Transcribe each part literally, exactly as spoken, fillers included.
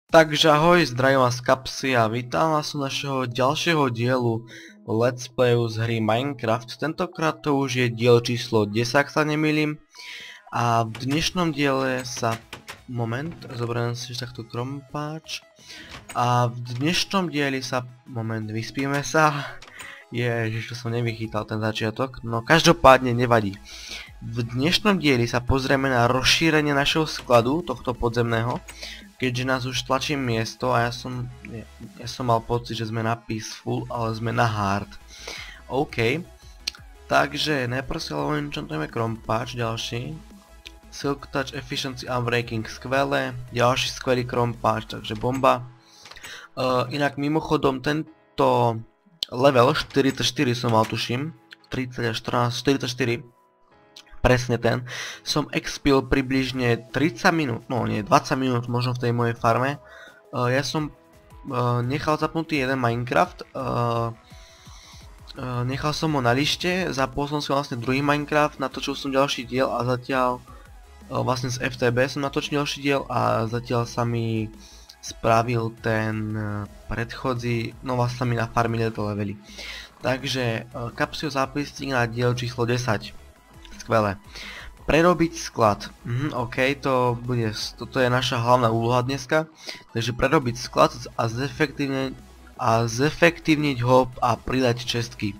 Takže ahoj, zdravím vás z Kapsy a vítam vás u našeho ďalšieho dielu Let's Playu z hry Minecraft. Tentokrát to už je diel číslo desať, ak sa nemýlim. A v dnešnom diele sa... Moment, zoberiem si takto krompáč. A v dnešnom dieli sa... Moment, vyspíme sa. Ježiš, to som nevychytal ten začiatok. No každopádne nevadí. V dnešnom dieli sa pozrieme na rozšírenie našeho skladu, tohto podzemného. Keďže nás už tlačí miesto a ja som, ja, ja som mal pocit, že sme na peaceful, ale sme na hard. OK. Takže najprv si ale enchantujeme krompáč, ďalší. Silk Touch, Efficiency, Unbreaking, skvelé. Ďalší skvelý krompáč, takže bomba. Uh, inak mimochodom tento level štyridsaťštyri som mal tuším. tridsať až štrnásť, štyridsaťštyri. Presne ten, som expil približne tridsať minút, no nie, dvadsať minút možno v tej mojej farme. Uh, ja som uh, nechal zapnutý jeden Minecraft, uh, uh, nechal som ho na lište, zapol som si vlastne druhý Minecraft, natočil som ďalší diel a zatiaľ uh, vlastne z F T B som natočil ďalší diel a zatiaľ sa mi spravil ten uh, predchodzí, no vlastne sa mi nafarmili to levely. Takže uh, Kapsio zápisník na diel číslo desať. Skvelé. Prerobiť sklad. Mhm, OK, to bude, toto je naša hlavná úloha dneska. Takže prerobiť sklad a zefektívniť, a zefektívniť ho a pridať čestky.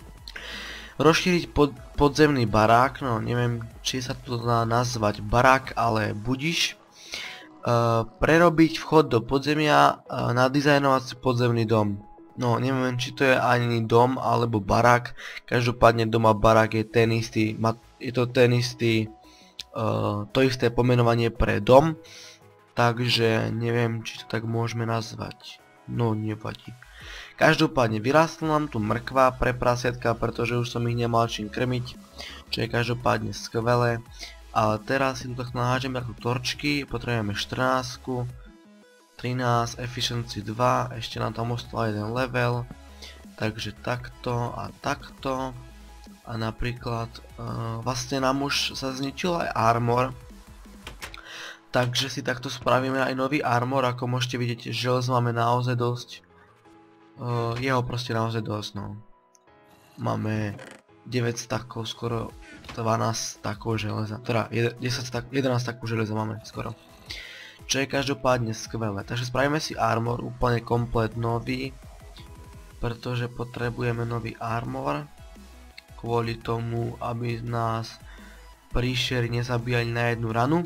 Rozšíriť pod, podzemný barák, no neviem, či sa to dá nazvať barák, ale budiš. Uh, prerobiť vchod do podzemia, uh, nadizajnovať si podzemný dom. No, neviem, či to je ani dom alebo barák. Každopádne dom a barák je ten istý, je to ten istý, uh, to isté pomenovanie pre dom. Takže neviem, či to tak môžeme nazvať. No, nevadí. Každopádne vyrástla nám tu mrkva pre prasiatka, pretože už som ich nemal čím krmiť. Čo je každopádne skvelé. Ale teraz si tu tak nahážeme takto torčky, potrebujeme štrnásť. trinásť, Efficiency dva, ešte nám tam ostal jeden level. Takže takto a takto. A napríklad uh, vlastne nám už sa zničil aj armor. Takže si takto spravíme aj nový armor, ako môžete vidieť, železo máme naozaj dosť. Uh, jeho proste naozaj dosť, no. Máme deväť stakov, skoro dvanásť stakov železa. Teda desať stak, jedenásť stakov železa máme skoro. Čo je každopádne skvelé. Takže spravíme si armor úplne komplet nový. Pretože potrebujeme nový armor. Kvôli tomu, aby nás príšery nezabíjali na jednu ranu.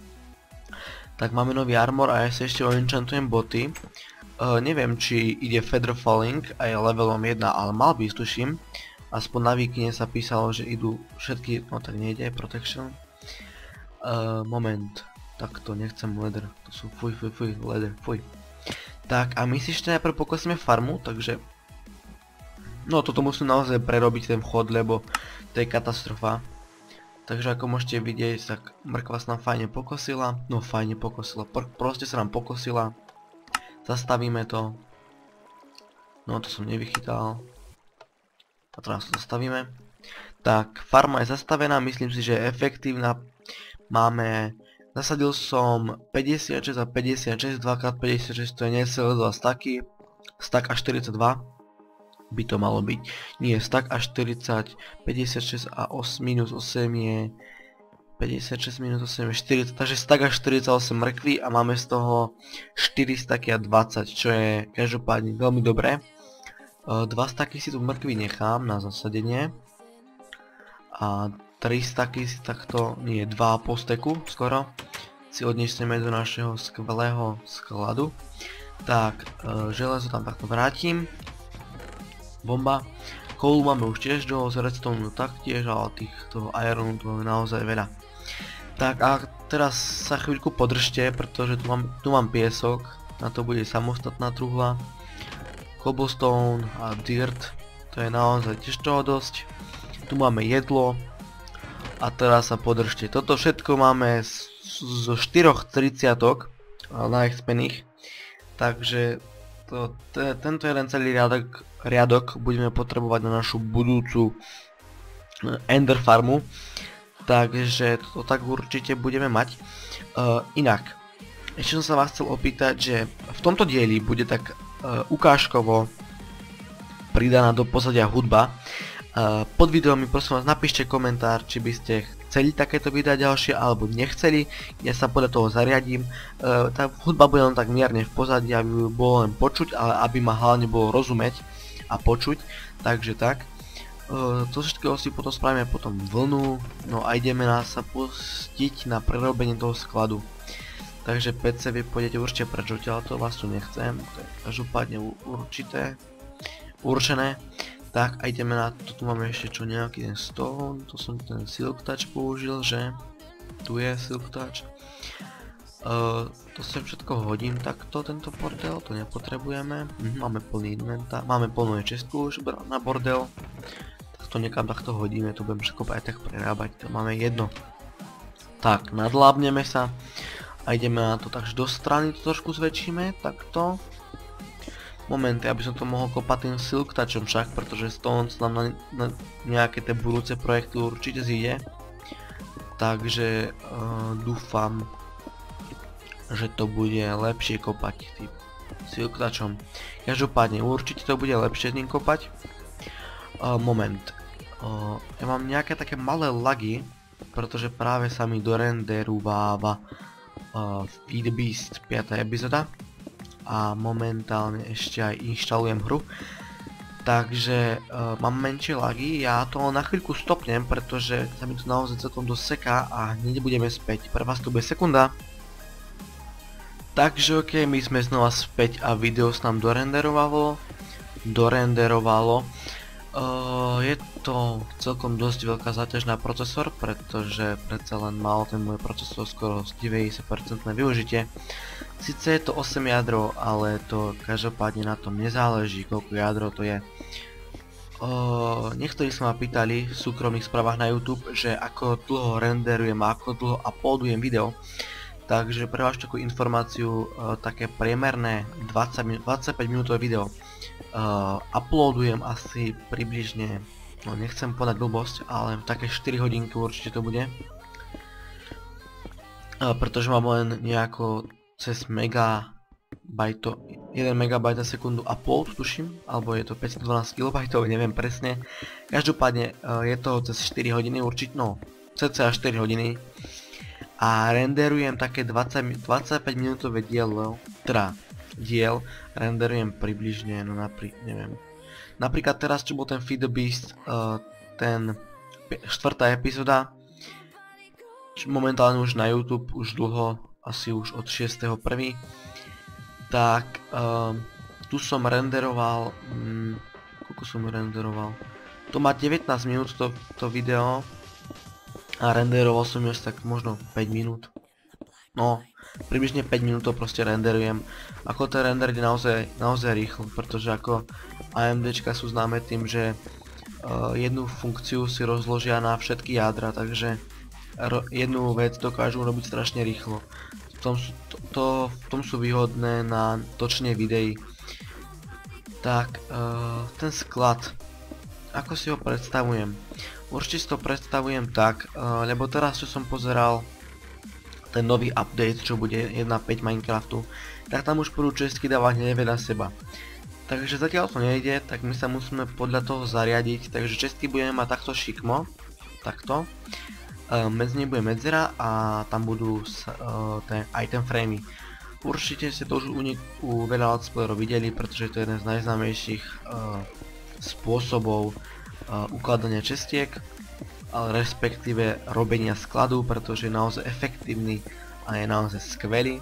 Tak máme nový armor a ja si ešte enchantujem boty. Uh, neviem, či ide Feather Falling a je levelom jeden, ale mal by, tuším. Aspoň na Wikine sa písalo, že idú všetky, no tak nejde, Protection. Uh, moment. Tak to nechcem leather, to sú fuj fuj fuj, leather, fuj. Tak a my si ešte najprv pokosíme farmu, takže... No toto musím naozaj prerobiť ten vchod, lebo to je katastrofa. Takže ako môžete vidieť, tak mrkva sa nám fajne pokosila, no fajne pokosila, Pr proste sa nám pokosila. Zastavíme to. No to som nevychytal. A teraz to zastavíme. Tak, farma je zastavená, myslím si, že je efektívna. Máme... Zasadil som päťdesiatšesť a päťdesiatšesť, dva krát päťdesiatšesť to je necelé dva staky. Stack a štyridsaťdva by to malo byť. Nie, stack a štyridsať, päťdesiatšesť a osem minus osem je... päťdesiatšesť minus osem je štyridsať, takže stack a štyridsaťosem mrkví a máme z toho štyri staky a dvadsať, čo je každopádne veľmi dobré. dva staky si tu mrkví nechám na zasadenie. A tri staky si takto, nie, dva a pol steku skoro si odniesieme do našeho skvelého skladu. Tak, e, železo tam takto vrátim. Bomba. Coal máme už tiež do redstone taktiež, ale týchto ironu to je naozaj veľa. Tak a teraz sa chvíľku podržte, pretože tu mám, tu mám piesok, na to bude samostatná truhla. Cobblestone a dirt, to je naozaj tiež toho dosť. Tu máme jedlo. A teraz sa podržte. Toto všetko máme zo štyroch tridsiatok naexpených. Takže to, te, tento jeden celý riadok, riadok budeme potrebovať na našu budúcu Ender farmu. Takže to tak určite budeme mať. Uh, inak, ešte som sa vás chcel opýtať, že v tomto dieli bude tak uh, ukážkovo pridaná do pozadia hudba. Uh, pod videom mi prosím vás napíšte komentár, či by ste chceli takéto videa ďalšie alebo nechceli. Ja sa podľa toho zariadím. Uh, tá hudba bude len tak mierne v pozadí, aby ju bolo len počuť, ale aby ma hlavne bolo rozumieť a počuť. Takže tak. Uh, to všetkého si potom spravíme potom vlnu, no a ideme nás sa pustiť na prerobenie toho skladu. Takže pé cé vy pôjdete určite preč odtiaľ, to vás tu nechcem, to je každopádne určité, určené. Tak a ideme na to, tu máme ešte čo, nejaký ten stone, to som ten silk touch použil, že? Tu je silk touch. Uh, to sem všetko hodím takto, tento bordel, to nepotrebujeme. Mhm, máme plný inventár, máme plnú čestku už na bordel. Tak to niekam takto hodíme, to budem všetko aj tak prerábať, to máme jedno. Tak, nadlábneme sa. A ideme na to, takže do strany to trošku zväčšíme, takto. Momenty, aby som to mohol kopať tým silk touchom však, pretože stone nám na, na nejaké tie budúce projekty určite zíde. Takže uh, dúfam, že to bude lepšie kopať tým silk touchom. Každopádne určite to bude lepšie tým kopať. Uh, moment. Uh, ja mám nejaké také malé lagy, pretože práve sa mi dorenderováva Uh, Feed the Beast piata epizóda a momentálne ešte aj inštalujem hru, takže uh, mám menšie lagy, ja to na chvíľku stopnem, pretože sa mi to naozaj celkom doseká a hneď budeme späť, pre vás to bude sekunda. Takže ok, my sme znova späť a video sa nám dorenderovalo, dorenderovalo. Uh, je to celkom dosť veľká záťaž na procesor, pretože predsa len mal ten môj procesor skoro deväťdesiat percent využitie. Sice je to osem jadro, ale to každopádne na tom nezáleží, koľko jadro to je. Uh, niektorí sa ma pýtali v súkromných správach na YouTube, že ako dlho renderujem a ako dlho uploadujem video. Takže pre vás takú informáciu, uh, také priemerné dvadsať, dvadsaťpäť minútové video uh, uploadujem asi približne, no nechcem povedať blbosť, ale také štyri hodinky určite to bude. Uh, pretože mám len nejako cez megabajto, jeden megabajt za sekundu upload tuším, alebo je to päťstodvanásť kilobajtov, neviem presne. Každopádne uh, je to cez štyri hodiny určite, no cca štyri hodiny. A renderujem také dvadsať, dvadsaťpäť minútové dielo, teda diel, renderujem približne, no napri, neviem. Napríklad teraz, čo bol ten Feed the Beast, uh, ten štvrtá epizóda, momentálne už na YouTube, už dlho, asi už od šiesteho prvého tak uh, tu som renderoval, um, koľko som renderoval, to má devätnásť minút to, to video, a renderoval som už tak možno päť minút. No, približne päť minút to proste renderujem. Ako ten render je naozaj, naozaj rýchlo, pretože ako AMDčka sú známe tým, že uh, jednu funkciu si rozložia na všetky jadra, takže jednu vec dokážu robiť strašne rýchlo. V tom, to, to, v tom sú výhodné na točenie videí. Tak, uh, ten sklad. Ako si ho predstavujem? Určite si to predstavujem tak, uh, lebo teraz čo som pozeral ten nový update, čo bude jedna päť Minecraftu, tak tam už budú čestky dávať hneď vedľa seba. Takže zatiaľ to nejde, tak my sa musíme podľa toho zariadiť, takže čestky budeme mať takto šikmo, takto. Uh, medzi ne bude medzera a tam budú uh, ten item framey. Určite ste to už u, u veľa let's playerov videli, pretože to je jeden z najznámejších uh, spôsobov Uh, ukladania čestiek, ale respektíve robenia skladu, pretože je naozaj efektívny a je naozaj skvelý.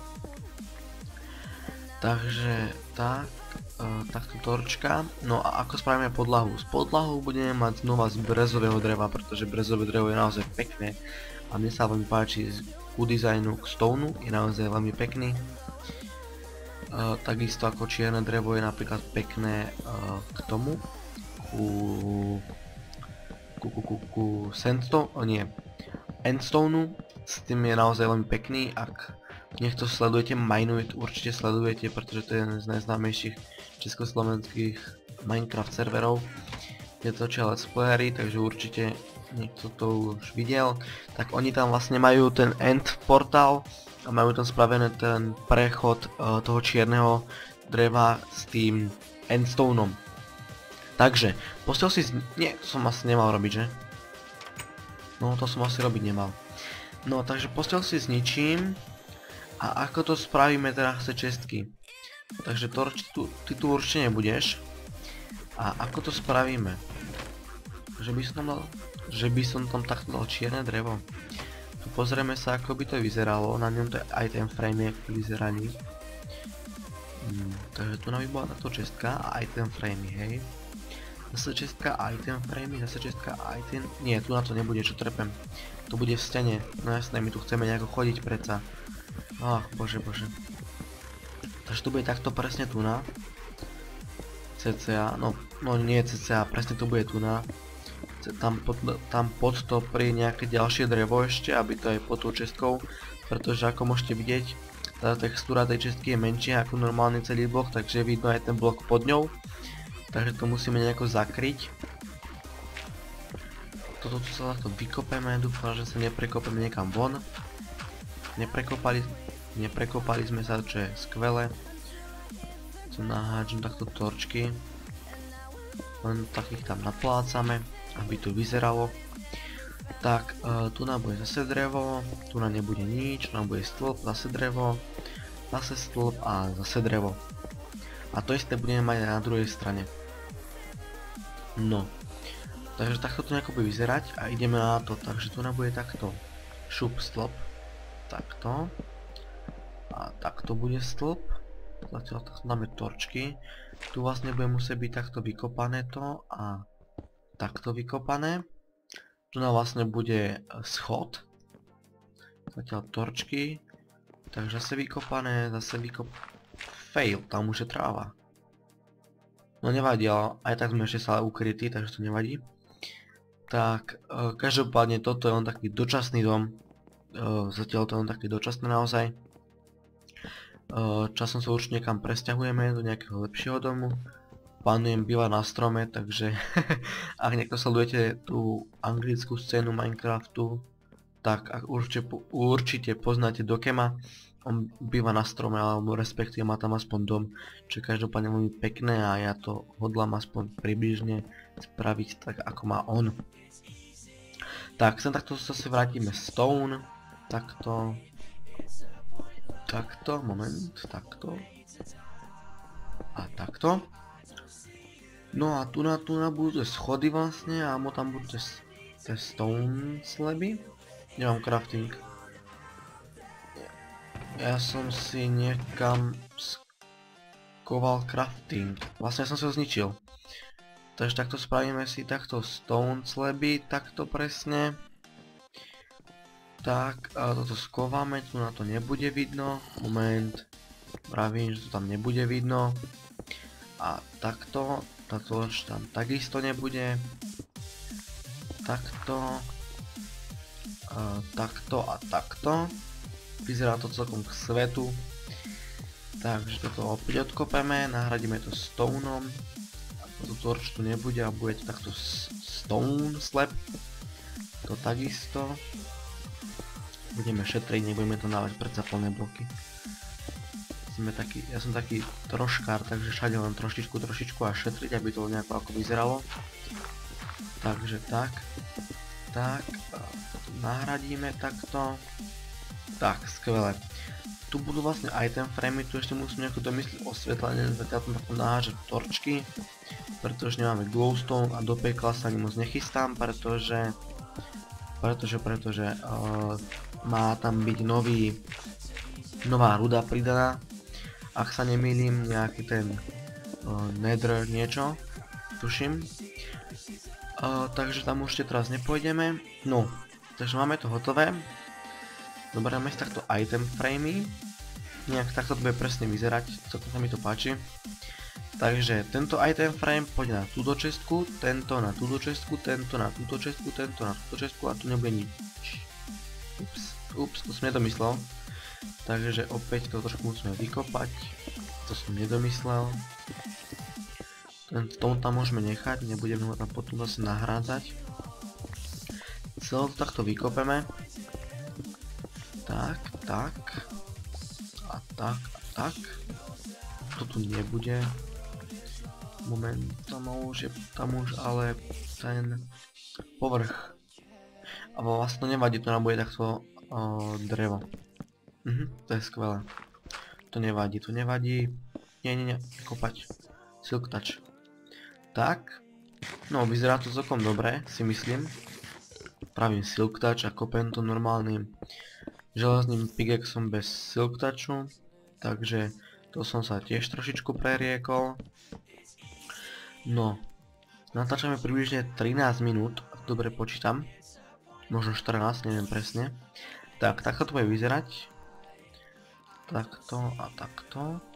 Takže tak, uh, takto torčka. No a ako spravíme podlahu? Z podlahu budeme mať znova z brezového dreva, pretože brezové drevo je naozaj pekné a mne sa veľmi páči ku dizajnu k stoneu, je naozaj veľmi pekný. Uh, takisto ako čierne drevo je napríklad pekné uh, k tomu, ku, ku, ku, ku, ku sandstone, o nie, endstoneu, s tým je naozaj veľmi pekný, ak niekto sledujete Mineuit, určite sledujete, pretože to je jeden z najznámejších československých Minecraft serverov, kde točia let's playery, takže určite niekto to už videl, tak oni tam vlastne majú ten end portál, a majú tam spravený ten prechod uh, toho čierneho dreva s tým endstoneom. Takže, postiel si... Nie, to som asi nemal robiť, že? No, to som asi robiť nemal. No, takže postiel si s ničím. A ako to spravíme teraz z čestky? Takže to, tu, ty tu určite nebudeš. A ako to spravíme? Že by som tam dal... Že by som tam takto dal čierne drevo. Tu pozrieme sa, ako by to vyzeralo. Na ňom to je aj ten frame, ako vyzerali. Hmm, takže tu nám by bola táto čestka a aj ten frame, hej. Zase čestka, aj ten frame, zase čestka, aj ten... Nie, tu na to nebude, čo trepem. To bude v stene. No jasné, my tu chceme nejako chodiť predsa. Ach, bože, bože. Takže tu bude takto presne tu na. cca, no, no nie cca, presne to bude tu na. Tam pod, tam pod to pri nejaké ďalšie drevo ešte, aby to je pod tou čestkou. Pretože ako môžete vidieť, tá textúra tej čestky je menšia ako normálny celý blok, takže vidno aj ten blok pod ňou. Takže to musíme nejako zakryť. Toto tu sa takto vykopeme, dúfam, že sa neprekopeme niekam von. Neprekopali, neprekopali sme sa, čo je skvelé. Tu naháčem takto torčky. Len takých tam naplácame, aby to vyzeralo. Tak, e, tu nám bude zase drevo, tu nám nebude nič, tu nám bude stĺp, zase drevo, zase stĺp a zase drevo. A to isté budeme mať aj na druhej strane. No, takže takto to nejako bude vyzerať a ideme na to, takže tu nám bude takto šup stĺp, takto a takto bude stĺp. Zatiaľ takto dáme torčky, tu vlastne bude musieť byť takto vykopané to a takto vykopané. Tu nám vlastne bude schod. Zatiaľ torčky. Takže zase vykopané, zase vykop... Fail, tam už je tráva. No nevadí, ale aj tak sme ešte stále ukrytí, takže to nevadí. Tak, e, každopádne toto je len taký dočasný dom. E, zatiaľ to je len taký dočasný naozaj. E, časom sa určite niekam presťahujeme do nejakého lepšieho domu. Plánujem bývať na strome, takže ak niekto sledujete tú anglickú scénu Minecraftu, tak ak určite, určite poznáte Dokema. On býva na strome, alebo respektíve má tam aspoň dom, čo je každopádne veľmi pekné a ja to hodlám aspoň približne spraviť tak, ako má on. Tak, sem takto sa si vrátime stone, takto, takto, moment, takto a takto. No a tu na tu na budú schody vlastne a mo tam budú tie stone slabby. Nemám crafting. Ja som si niekam skoval crafting. Vlastne som si ho zničil. Takže takto spravíme si takto stone slabby, takto presne. Tak, a toto skováme, tu na to nebude vidno. Moment. Pravím, že to tam nebude vidno. A takto. Táto tam takisto nebude. Takto. A takto a takto. Vyzerá to celkom k svetu. Takže toto opäť odkopeme, nahradíme to stoneom. A toto torč tu nebude a bude to takto stone slab. To takisto. Budeme šetriť, nebudeme to dávať predsa plné bloky. Sme taký, ja som taký troškár, takže všade len trošičku, trošičku a šetriť, aby to nejako ako vyzeralo. Takže tak, tak, nahradíme takto. Tak, skvelé. Tu budú vlastne item framey, tu ešte musím nejako domyslieť osvetlenie, zatiaľ tam takto nahážať torčky, pretože nemáme glowstone a do pekla sa ani moc nechystám, pretože, pretože, pretože uh, má tam byť nový, nová ruda pridaná. Ak sa nemýlim, nejaký ten uh, nether niečo, tuším. Uh, takže tam určite teraz nepôjdeme. No, takže máme to hotové. Zoberieme si takto item framey. Nejak takto to bude presne vyzerať, celkom sa mi to páči. Takže tento item frame pôjde na túto čestku, tento na túto čestku, tento na túto čestku, tento na túto čestku a tu nebude nič. Ups, ups, to som nedomyslel. Takže opäť to trošku musíme vykopať. To som nedomyslel. Ten stone tam môžeme nechať, nebudeme ho tam potom zase nahrádzať. Celé to takto vykopeme. Tak, tak. tak a tak. To tu nebude. Moment, tam už je tam už ale ten povrch. A vlastne nevadí, to nám bude takto uh, drevo. Mhm, to je skvelé. To nevadí, to nevadí. Nie, nie, nie, kopať. Silk touch. Tak. No, vyzerá to celkom dobre, si myslím. Pravím silk touch a kopem to normálnym železným pickaxom bez silk touchu. Takže to som sa tiež trošičku preriekol. No. Natáčame približne trinásť minút, ak dobre počítam. Možno štrnásť, neviem presne. Tak, takto to bude vyzerať. Takto a takto.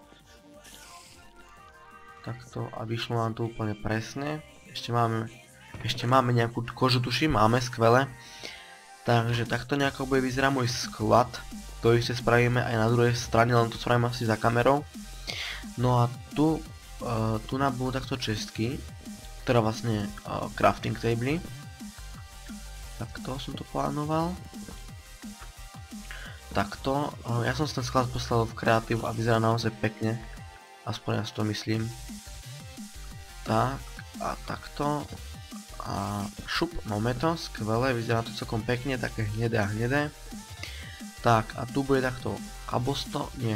Takto a vyšlo nám to úplne presne. Ešte máme, ešte máme nejakú kožu, tuším, máme, skvelé. Takže takto nejako bude vyzerať môj sklad. To isté spravíme aj na druhej strane, len to spravíme asi za kamerou. No a tu, uh, tu nám budú takto čestky. Teda vlastne uh, crafting table. Takto som to plánoval. Takto. Uh, ja som si ten sklad poslal v kreatív a vyzerá naozaj pekne. Aspoň ja si to myslím. Tak a takto. A šup, máme to, skvelé, vyzerá to celkom pekne, také hnedé a hnedé. Tak a tu bude takto cobblestone, nie.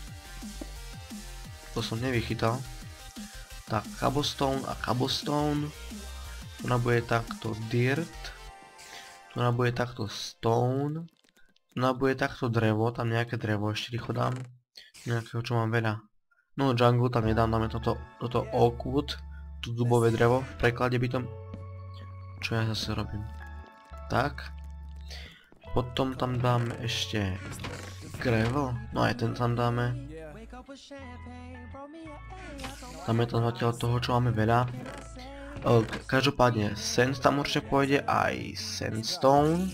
To som nevychytal. Tak, cobblestone a cobblestone. Tu nám bude takto dirt. Tu nám bude takto stone. Tu nám bude takto drevo, tam nejaké drevo ešte rýchlo dám. Nejakého, čo mám veľa. No jungle tam nedám, dáme toto, toto oak wood. Tu dubové drevo, v preklade by tom. Čo ja zase robím? Tak. Potom tam dáme ešte gravel. No aj ten tam dáme. Dáme tam zatiaľ toho, čo máme veľa. Každopádne sand tam určite pôjde, aj sandstone.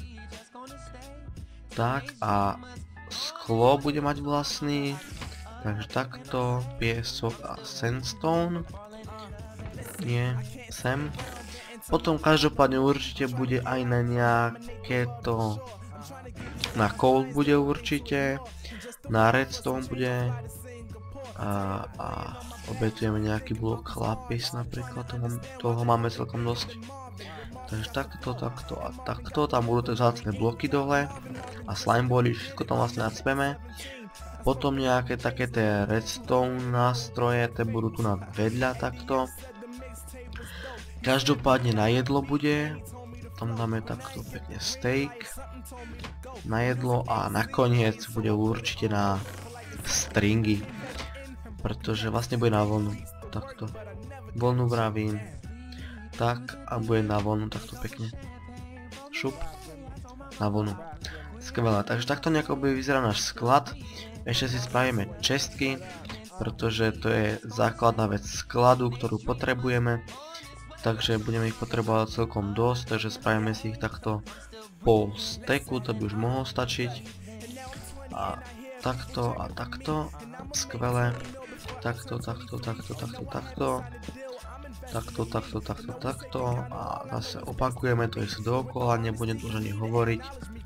Tak a sklo bude mať vlastný. Takže takto, piesok a sandstone. Nie, sem. Potom každopádne určite bude aj na nejaké to... Na coal bude určite. Na redstone bude. A, a obetujeme nejaký blok lapis napríklad, toho, toho máme celkom dosť. Takže takto, takto a takto, tam budú tie vzácne bloky dole. A slime boli, všetko tam vlastne nacpeme. Potom nejaké také tie redstone nástroje, tie budú tu na vedľa takto. Každopádne na jedlo bude, tam dáme takto pekne steak, na jedlo a nakoniec bude určite na stringy, pretože vlastne bude na vlnu, takto, vlnu vravím, tak a bude na vlnu takto pekne, šup, na vlnu, skvelé, takže takto nejako bude vyzerať náš sklad, ešte si spravíme čestky, pretože to je základná vec skladu, ktorú potrebujeme. Takže budeme ich potrebovať celkom dosť, takže spravíme si ich takto pol steku, to by už mohlo stačiť. A takto a takto, skvelé. Takto, takto, takto, takto, takto. Takto, takto, takto, takto. A zase opakujeme to ešte dookola, nebudem tu už ani hovoriť.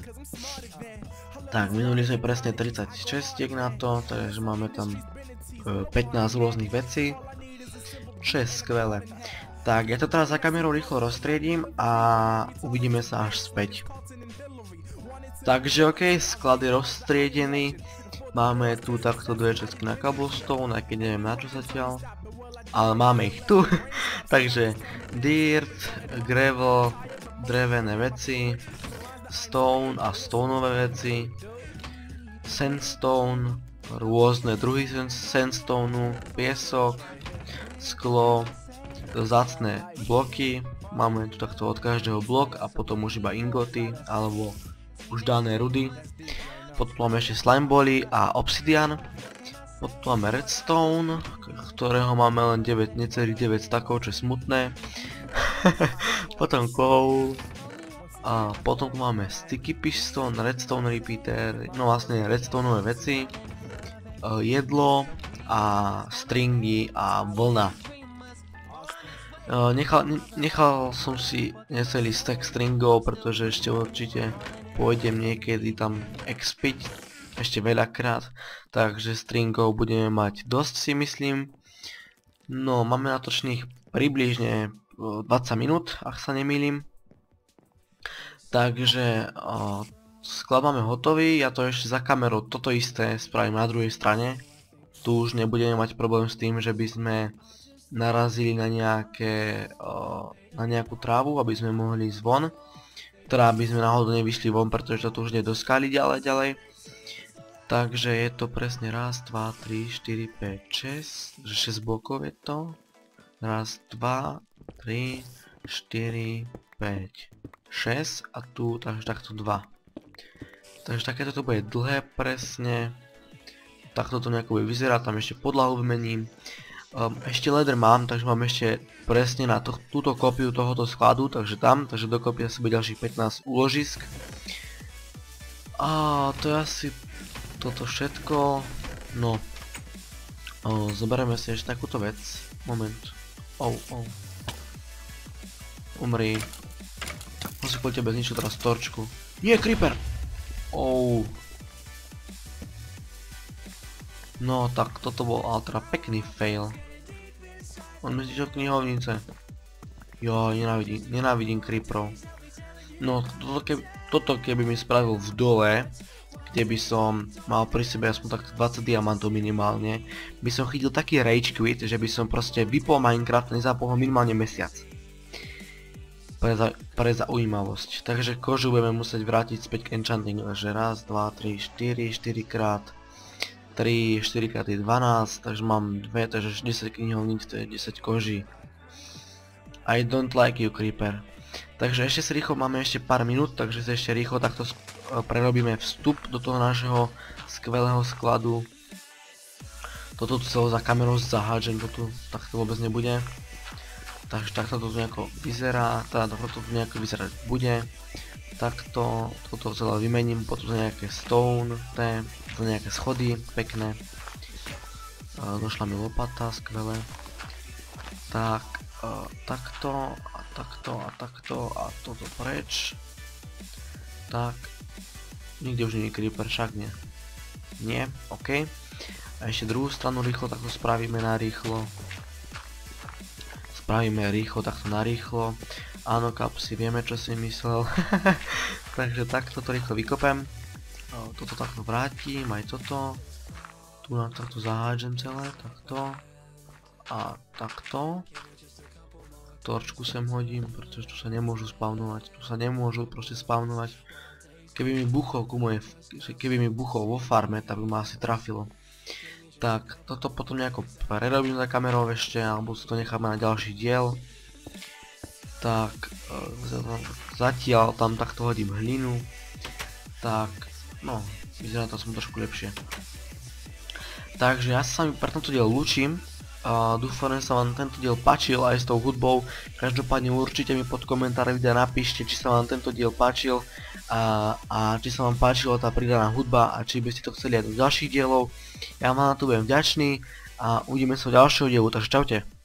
Tak, minuli sme presne tridsať čestiek na to, takže máme tam pätnásť rôznych vecí. Čo je skvelé. Tak, ja to teraz za kamerou rýchlo roztriedím a uvidíme sa až späť. Takže ok, sklad je roztriedený. Máme tu takto dve čestky na cobblestone, aj keď neviem na čo zatiaľ. Ale máme ich tu. Takže dirt, gravel, drevené veci, stone a stoneové veci, sandstone, rôzne druhy sandstoneu, piesok, sklo, vzácne bloky, máme tu takto od každého blok a potom už iba ingoty alebo už dané rudy. Potom máme ešte slimebally a obsidian. Potom máme redstone, ktorého máme len deväť, necelých deväť stakov, čo je smutné. Potom coal. A potom tu máme sticky piston, redstone repeater, no vlastne redstoneové veci, jedlo a stringy a vlna. Uh, nechal, nechal som si necelý stack stringov, pretože ešte určite pôjdem niekedy tam expiť, ešte veľakrát, takže stringov budeme mať dosť, si myslím. No, máme natočných približne dvadsať minút, ak sa nemýlim. Takže o, sklad máme hotový, ja to ešte za kamerou toto isté spravím na druhej strane. Tu už nebudeme mať problém s tým, že by sme narazili na, nejaké, o, na nejakú trávu, aby sme mohli ísť von. Teda aby sme náhodou nevyšli von, pretože to už nie do skaly ďalej ďalej. Takže je to presne raz, dva, tri, štyri, päť, šesť, že šesť blokov je to. Raz, dva, tri, štyri, päť, šesť a tu, takže takto dva. Takže takéto to bude dlhé presne. Takto to nejako bude vyzerať, tam ešte podlahu vymením. Um, ešte ladder mám, takže mám ešte presne na to, túto kópiu tohoto skladu, takže tam, takže dokopy asi bude ďalších pätnásť úložisk. A to je asi toto všetko. No, o, zoberieme si ešte takúto vec. Moment. Oh, oh. Umri. Musím po tebe zničiť teraz torčku. Nie, creeper! Oh. No tak toto bol ale teda pekný fail. On myslíš od knihovnice. Jo, nenávidím, nenávidím creeperov. No toto keby, toto keby mi spravil v dole, kde by som mal pri sebe aspoň tak dvadsať diamantov minimálne, by som chytil taký rage quit, že by som proste vypol Minecraft a nezapol ho minimálne mesiac. Pre, za, pre zaujímavosť. Takže kožu budeme musieť vrátiť späť k enchantingu. Takže raz, dva, tri, štyri, štyri krát tri, štyri krát je dvanásť, takže mám dve, takže desať knihovníc, to je desať koží. I don't like you, creeper. Takže ešte si rýchlo, máme ešte pár minút, takže si ešte rýchlo takto prerobíme vstup do toho nášho skvelého skladu. Toto tu celé za kamerou zahádžem, toto takto vôbec nebude. Takže takto to nejako vyzerá, teda toto tu nejako vyzerať bude. Takto, toto celé vymením, potom za nejaké stone, té, za nejaké schody, pekné. E, došla mi lopata, skvelé. Tak, e, takto, a takto, a takto, a toto preč. Tak, nikde už nie je creeper, však nie. Nie, ok. A ešte druhú stranu rýchlo, takto spravíme na rýchlo. Spravíme rýchlo, takto na rýchlo. Áno, kapsy, vieme čo si myslel. Takže takto to rýchlo vykopem. Toto takto vrátim, aj toto. Tu na takto zahádžem celé, takto. A takto. Torčku sem hodím, pretože tu sa nemôžu spavnovať. Tu sa nemôžu proste spavnovať. Keby mi buchol ku mojej, keby mi buchol vo farme, tak by ma asi trafilo. Tak, toto potom nejako prerobím za kamerou ešte, alebo si to necháme na ďalší diel. Tak, zatiaľ tam takto hodím hlinu. Tak, no, vyzerá to aspoň trošku lepšie. Takže ja sa s vami pre tento diel lúčim. Uh, dúfam, že sa vám tento diel páčil aj s tou hudbou. Každopádne určite mi pod komentáre videa napíšte, či sa vám tento diel páčil a, a či sa vám páčila tá pridaná hudba a či by ste to chceli aj do ďalších dielov. Ja vám na to budem vďačný a uvidíme sa v ďalšieho dielu, takže čaute.